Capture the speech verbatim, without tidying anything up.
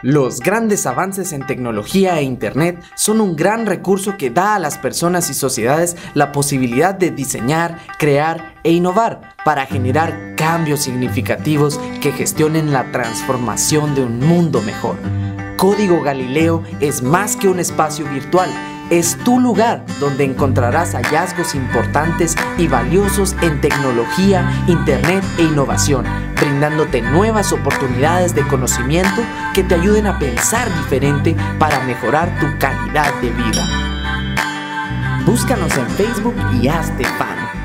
Los grandes avances en tecnología e internet son un gran recurso que da a las personas y sociedades la posibilidad de diseñar, crear e innovar para generar cambios significativos que gestionen la transformación de un mundo mejor. Código Galileo es más que un espacio virtual, es tu lugar donde encontrarás hallazgos importantes y valiosos en tecnología, internet e innovación, brindándote nuevas oportunidades de conocimiento que te ayuden a pensar diferente para mejorar tu calidad de vida. Búscanos en Facebook y hazte fan.